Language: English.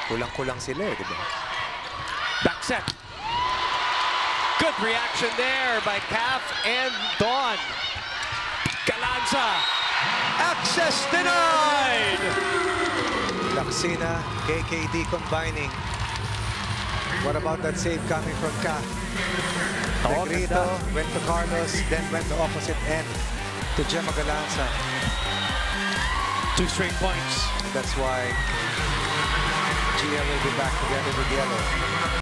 Kulang-kulang sila, di ba? Back set. Good reaction there by Calf and Dawn. Galanza. Access denied. Lacsina, KKD combining. What about that save coming from Ka? Negrito went to Carlos, then went the opposite end to Jema Galanza. 2 straight points. That's why GL will be back together with Yellow.